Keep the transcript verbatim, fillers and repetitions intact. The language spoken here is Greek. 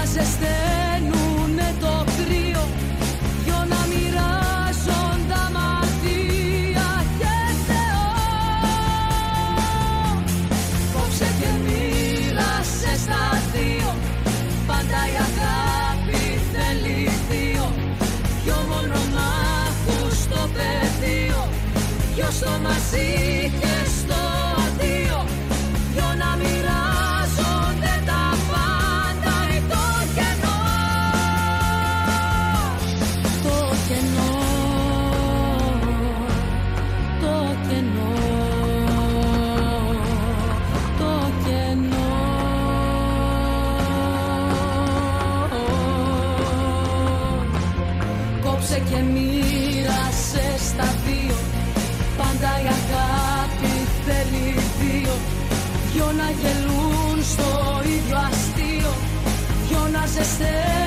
ζεσταίνουνε το κρύο, δυο να μοιράζουν τα μαρτία και Θεό. Κόψε και μοίρασε στα δύο, πάντα η αγάπη θέλει δύο, δυο μονομάχους στο πεδίο, δυο στο μαζί και στο αντίο, δυο να μοιράζονται τα πάντα ή το κενό. Το κενό, το κενό, το κενό. Κόψε και μοίρασε στα δύο, πάντα η αγάπη θέλει δύο, δυο να γελούν στο ίδιο αστείο, δυο να ζεσταίνουν